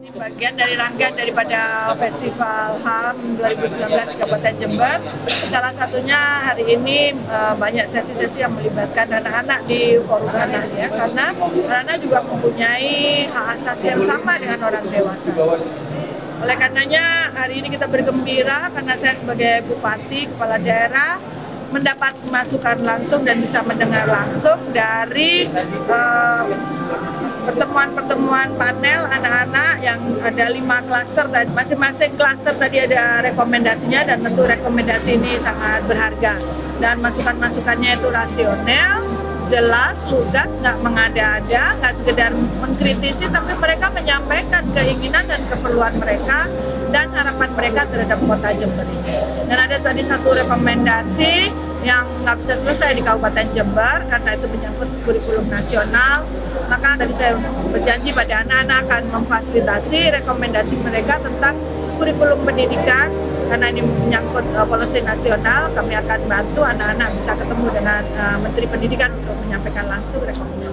Ini bagian dari rangkaian daripada Festival HAM 2019 di Kabupaten Jember. Salah satunya hari ini banyak sesi-sesi yang melibatkan anak-anak di forum anak ya, karena anak-anak juga mempunyai hak asasi yang sama dengan orang dewasa. Oleh karenanya hari ini kita bergembira karena saya sebagai Bupati, Kepala Daerah mendapat masukan langsung dan bisa mendengar langsung dari pertemuan-pertemuan panel anak-anak yang ada 5 klaster tadi. Masing-masing klaster tadi ada rekomendasinya dan tentu rekomendasi ini sangat berharga. Dan masukan-masukannya itu rasional, jelas, lugas, nggak mengada-ada, nggak sekedar mengkritisi, tapi mereka menyampaikan keinginan dan keperluan mereka dan harapan mereka terhadap kota Jember ini. Dan ada tadi satu rekomendasi yang nggak bisa selesai di Kabupaten Jember karena itu menyangkut kurikulum nasional. Maka tadi saya berjanji pada anak-anak akan memfasilitasi rekomendasi mereka tentang kurikulum pendidikan karena ini menyangkut policy nasional. Kami akan bantu anak-anak bisa ketemu dengan Menteri Pendidikan untuk menyampaikan langsung rekomendasi.